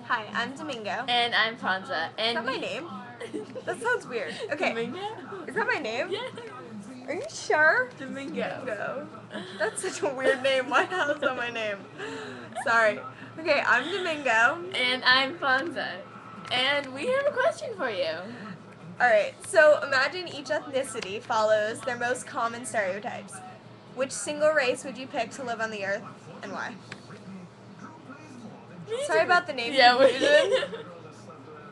Hi, I'm Domingo. And I'm Franza. Is And that my name? That sounds weird. Okay. Domingo? Is that my name? Yeah. Are you sure? Domingo. No. That's such a weird name. Why is that my name? Sorry. Okay, I'm Domingo. And I'm Franza. And we have a question for you. Alright, so imagine each ethnicity follows their most common stereotypes. Which single race would you pick to live on the earth and why? Sorry about the name Yeah, confusion.